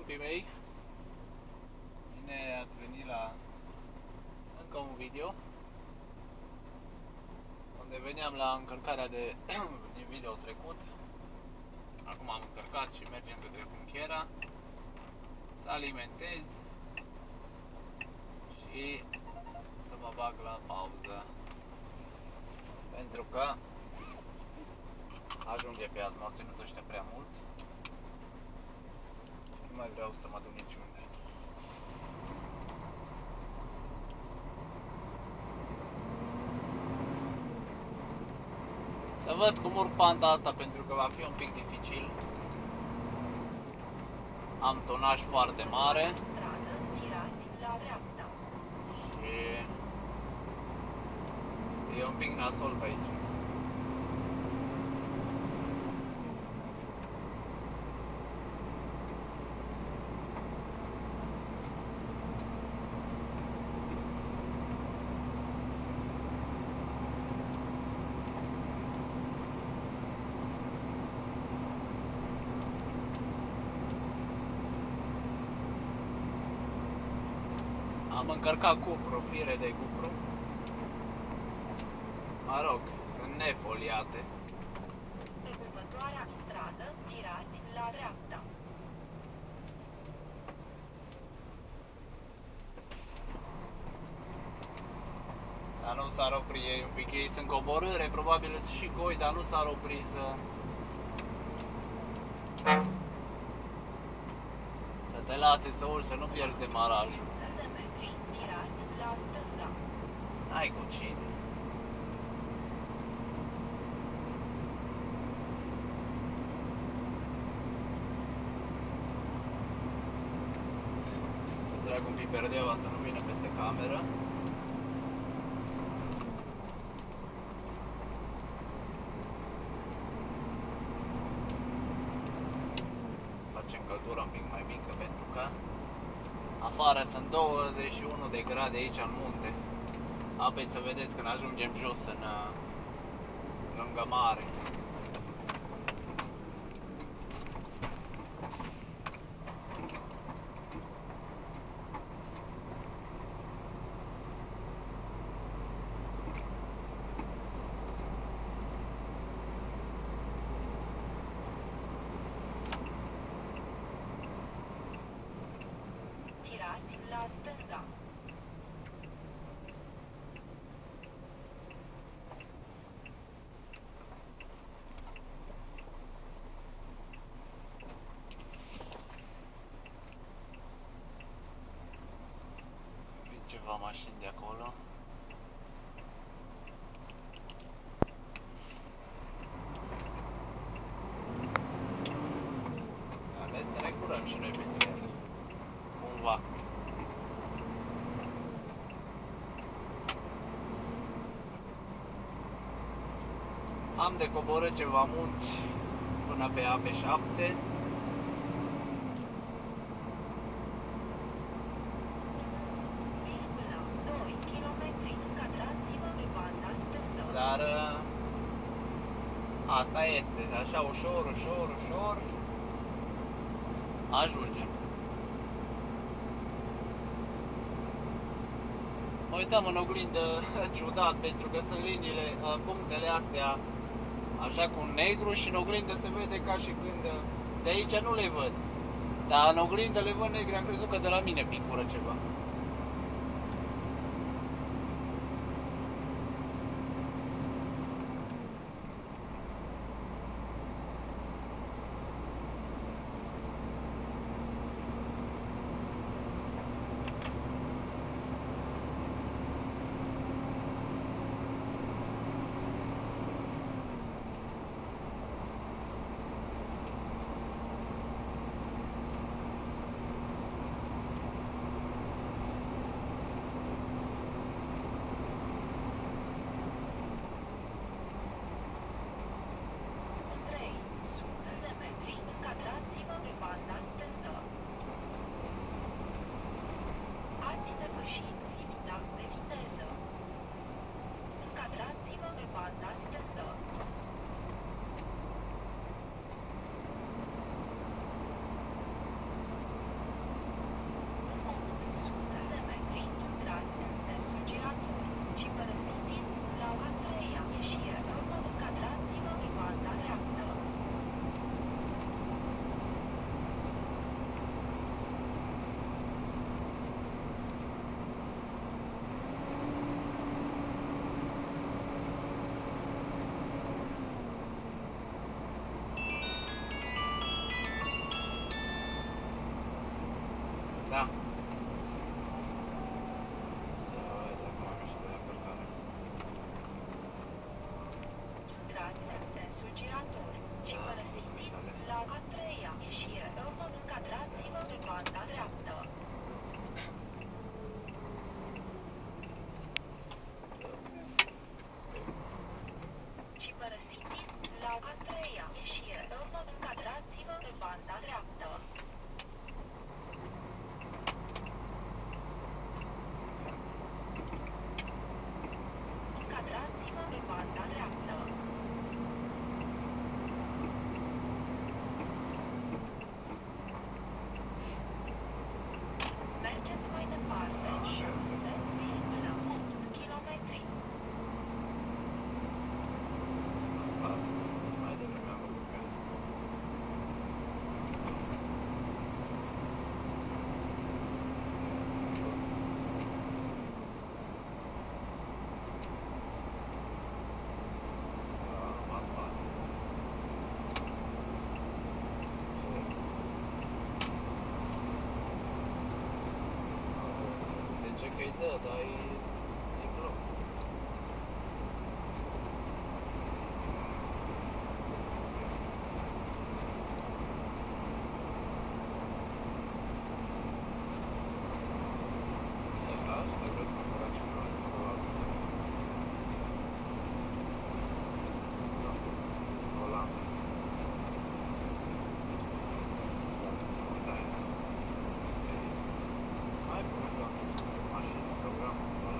scumpii mei, bine ați venit la încă un video unde veneam la încărcarea din video trecut. Acum am încărcat și mergem către Punchera să alimentez și să mă bag la pauză, pentru că ajunge pe azi, m-au ținut ăștia prea mult. Nu mai vreau să mă duc niciunde. Să văd cum urc panta asta, pentru că va fi un pic dificil. Am tonaj foarte mare și e un pic nasol pe aici. Am încărcat cupru, fire de cupru. Mă rog, sunt nefoliate. Pe următoarea stradă, virați la dreapta. Dar nu s-ar opri ei un pic, ei sunt coborâre, probabil sunt și goi, dar nu s-ar opri să te lase să urci, să nu pierzi de maral. 100 de metri, virați la stânga. N-ai cu cine. Să trag un pic perdeaua să nu vină peste cameră. Facem căldura un pic mai mică, pentru că afară sunt 21 de grade aici în munte. Apoi să vedeți când ajungem jos lângă mare. Virați la stânga. Vin ceva mașini de acolo. Dar ne strecurăm și noi printre ele. Cumva. Am de coborât ceva munți până pe AP7. Virgulă 2 km, încadrați-vă pe banda stângă. Dar asta este, așa ușor, ușor, ușor ajungem. Mă uitam în oglindă ciudat, pentru că sunt liniile, punctele astea așa cu negru și în oglindă se vede ca și când de aici nu le văd. Dar în oglindă le văd negre, am crezut că de la mine picură ceva. Ați depășit limita de viteză. Încadrați-vă pe banda stângă. Da. Haide, acum am ieșit de la parcare. Intrați în sensul girator și părăsiți la a treia ieșire. Pe urmă, încadrați-vă pe banda dreaptă. Și părăsiți la a treia ieșire. Pe urmă, încadrați-vă pe banda dreaptă. Încadrați-vă pe banda dreaptă. Mergeți mai departe 6,8 km. Lasă. Mai devreme am făcut că... M-a spate. Zice că-i dă, dar e bloc. Da, ăsta vreau să mă cumpăra ceva, să mă cumpăra altceva. Olanda. Uite aia. Hai pune toată mașina, programul, sau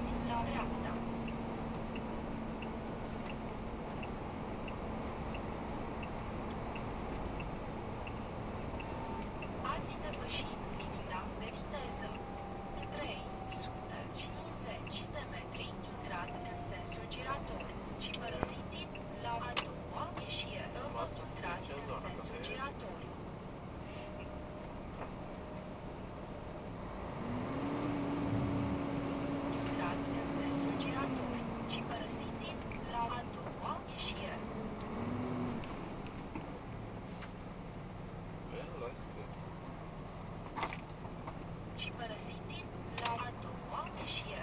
intrați la dreapta. Ați depășit limita de viteză. 350 de metri, intrați în sensul girator și părăsiți la a doua ieșire. Urmă, intrați în sensul girator. Intrați în sensul girator și părăsiți la a doua ieșire. Și părăsiți la a doua ieșire.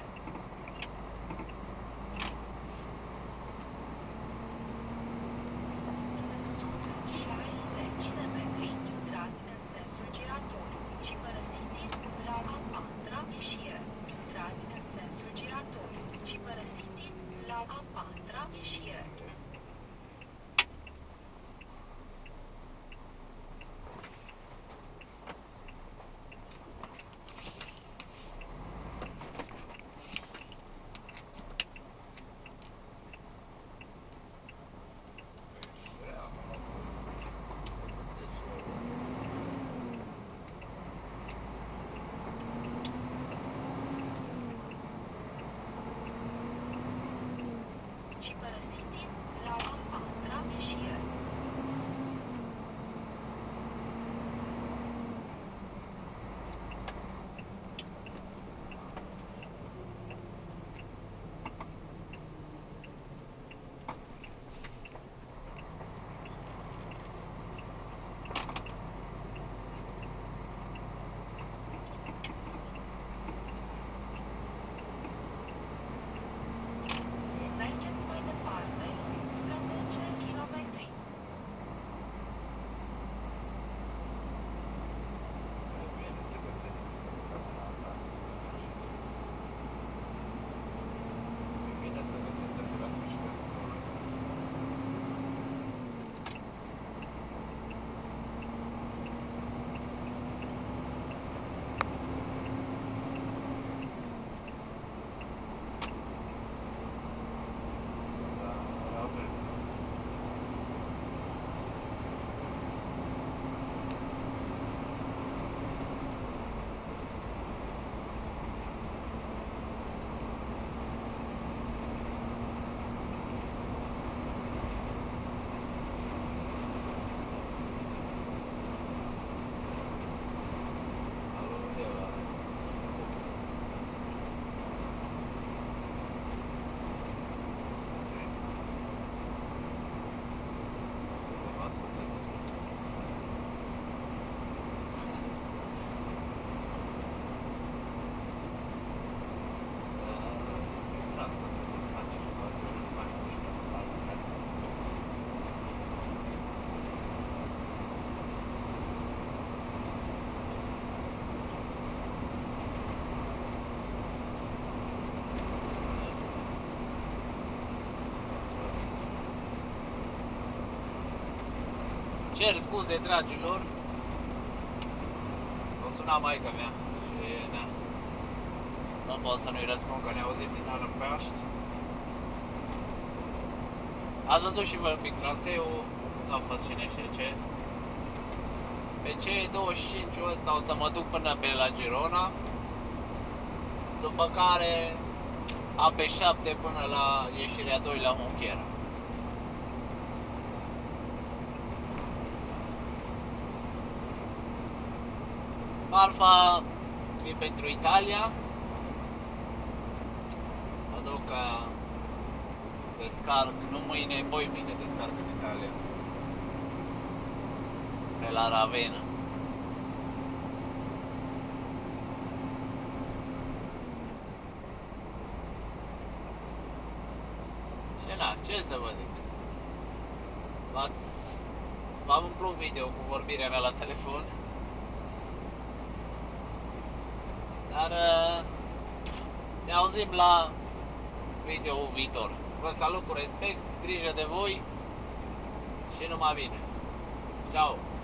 În 160 de metri, intrați în sensul girator și părăsiți la a patra ieșire. Intrați în sensul girator și părăsiți la a patra ieșire. Și părăsiți la a patra ieșire. Mergeți mai departe, 11 km. Bine să găsesc să fiu la sfârșit de săptămână acasă. Da, avem. Cer scuze, dragilor. O suna maica mea și nu pot să nu-i răspund că ne auzim din anul în Paști. Ați văzut și voi un pic traseul, nu a fost cine știe ce. Pe C25 ăsta o să mă duc până pe la Girona, după care AP7 până la ieșirea 2 la Hunchiera. Marfa e pentru Italia. Mă duc ca descarc, nu mâine, poi mâine descarc în Italia. Pe la Ravenna. Și na, ce să vă zic? V-am umplut video cu vorbirea mea la telefon. Dar ne auzim la video-ul viitor. Vă salut cu respect, grijă de voi și numai bine. Ciao!